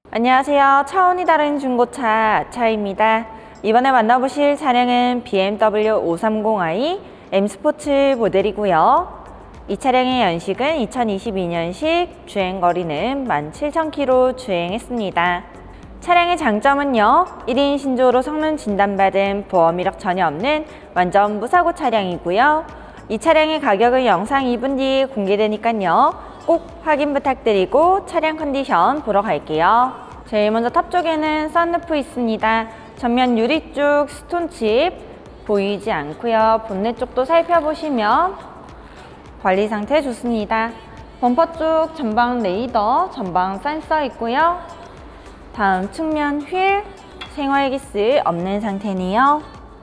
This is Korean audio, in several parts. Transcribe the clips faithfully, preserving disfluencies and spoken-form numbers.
안녕하세요. 차원이 다른 중고차 차입니다. 이번에 만나보실 차량은 비엠더블유 오백삼십 아이 M 스포츠 모델이고요. 이 차량의 연식은 이천이십이 년식, 주행거리는 만 칠천 킬로미터 주행했습니다. 차량의 장점은요, 일 인 신조로 성능 진단받은 보험 이력 전혀 없는 완전 무사고 차량이고요. 이 차량의 가격은 영상 이 분 뒤에 공개되니까요, 꼭 확인 부탁드리고 차량 컨디션 보러 갈게요. 제일 먼저 탑 쪽에는 썬루프 있습니다. 전면 유리 쪽 스톤칩 보이지 않고요. 본넷 쪽도 살펴보시면 관리 상태 좋습니다. 범퍼 쪽 전방 레이더, 전방 센서 있고요. 다음 측면 휠, 생활기스 없는 상태네요.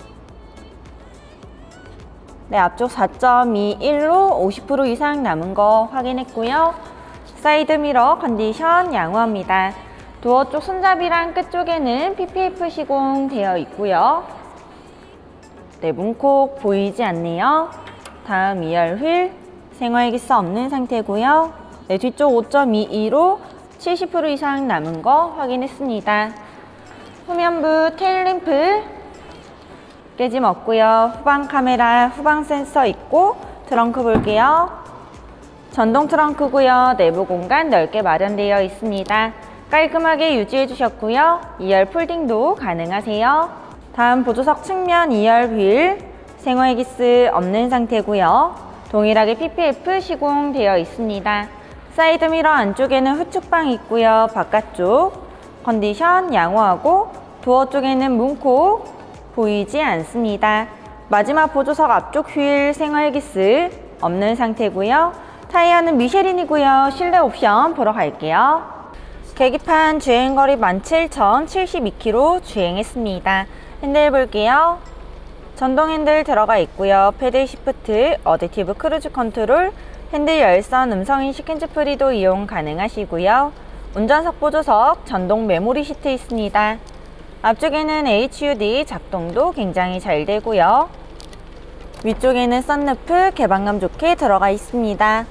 네, 앞쪽 사 점 이일로 오십 퍼센트 이상 남은 거 확인했고요. 사이드미러 컨디션 양호합니다. 도어 쪽 손잡이랑 끝쪽에는 피피에프 시공되어 있고요. 네, 문콕 보이지 않네요. 다음 이 열 휠, 생활기스 없는 상태고요. 네, 뒤쪽 오 점 이이로 칠십 퍼센트 이상 남은 거 확인했습니다. 후면부 테일램프 깨짐 없고요. 후방 카메라, 후방 센서 있고 트렁크 볼게요. 전동 트렁크고요. 내부 공간 넓게 마련되어 있습니다. 깔끔하게 유지해 주셨고요. 이 열 폴딩도 가능하세요. 다음 보조석 측면 이 열 휠, 생활기스 없는 상태고요. 동일하게 피피에프 시공되어 있습니다. 사이드미러 안쪽에는 후측방 있고요. 바깥쪽 컨디션 양호하고 도어 쪽에는 문콕 보이지 않습니다. 마지막 보조석 앞쪽 휠, 생활기스 없는 상태고요. 타이어는 미쉐린이고요. 실내 옵션 보러 갈게요. 계기판 주행거리 만 칠천 칠십이 킬로미터 주행했습니다. 핸들 볼게요. 전동 핸들 들어가 있고요. 패들 시프트, 어댑티브 크루즈 컨트롤, 핸들 열선, 음성인식 핸즈프리도 이용 가능하시고요. 운전석 보조석, 전동 메모리 시트 있습니다. 앞쪽에는 에이치유디 작동도 굉장히 잘 되고요. 위쪽에는 썬루프 개방감 좋게 들어가 있습니다.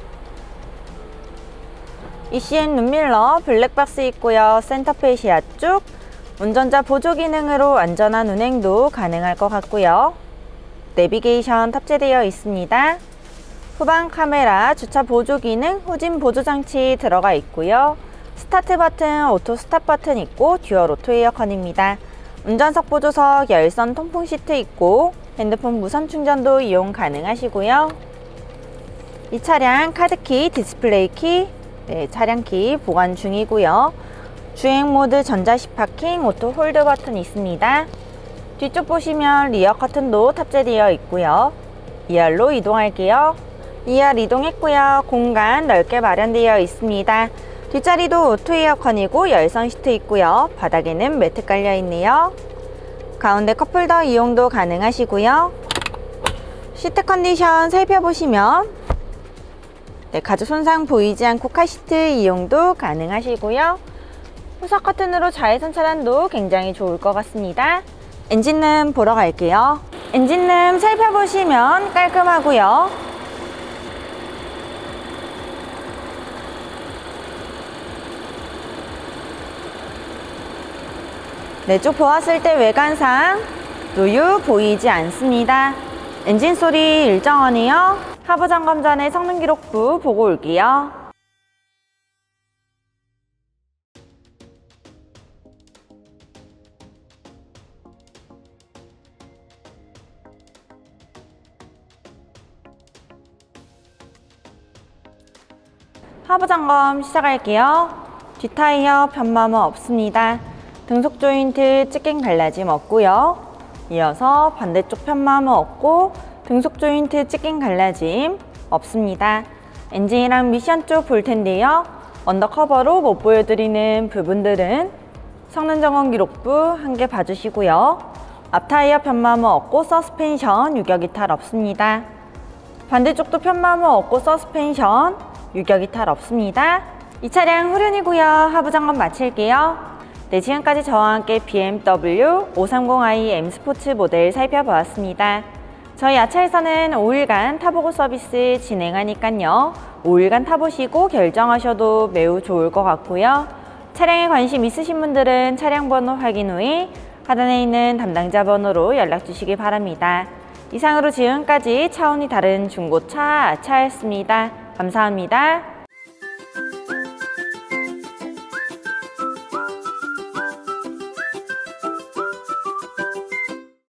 이씨엔 룸밀러 블랙박스 있고요. 센터페 시야 쪽 운전자 보조 기능으로 안전한 운행도 가능할 것 같고요. 내비게이션 탑재되어 있습니다. 후방 카메라, 주차 보조 기능, 후진 보조 장치 들어가 있고요. 스타트 버튼, 오토 스탑 버튼 있고 듀얼 오토 에어컨입니다. 운전석 보조석, 열선 통풍 시트 있고 핸드폰 무선 충전도 이용 가능하시고요. 이 차량 카드키, 디스플레이 키, 네, 차량 키 보관 중이고요. 주행 모드 전자식 파킹, 오토 홀드 버튼 있습니다. 뒤쪽 보시면 리어 커튼도 탑재되어 있고요. 이 열로 이동할게요. 이 열 이동했고요. 공간 넓게 마련되어 있습니다. 뒷자리도 오토 에어컨이고 열선 시트 있고요. 바닥에는 매트 깔려 있네요. 가운데 컵홀더 이용도 가능하시고요. 시트 컨디션 살펴보시면 네, 가죽 손상 보이지 않고 카시트 이용도 가능하시고요. 후석 커튼으로 자외선 차단도 굉장히 좋을 것 같습니다. 엔진룸 보러 갈게요. 엔진룸 살펴보시면 깔끔하고요. 네, 쭉 보았을 때 외관상 노유 보이지 않습니다. 엔진 소리 일정하네요. 하부 점검 전에 성능 기록부 보고 올게요. 하부 점검 시작할게요. 뒷타이어 편마모 없습니다. 등속 조인트 찌낌 갈라짐 없고요. 이어서 반대쪽 편마모 없고 등속 조인트 찌낌 갈라짐 없습니다. 엔진이랑 미션 쪽 볼 텐데요. 언더커버로 못 보여드리는 부분들은 성능 점검 기록부 함께 봐주시고요. 앞타이어 편마모 없고 서스펜션 유격 이탈 없습니다. 반대쪽도 편마모 없고 서스펜션 유격 이탈 없습니다. 이 차량 후륜이고요. 하부 점검 마칠게요. 네, 지금까지 저와 함께 비엠더블유 오백삼십 아이 M 스포츠 모델 살펴보았습니다. 저희 야차에서는 오 일간 타보고 서비스 진행하니깐요. 오 일간 타보시고 결정하셔도 매우 좋을 것 같고요. 차량에 관심 있으신 분들은 차량 번호 확인 후에 하단에 있는 담당자 번호로 연락 주시기 바랍니다. 이상으로 지금까지 차원이 다른 중고차 아차였습니다. 감사합니다.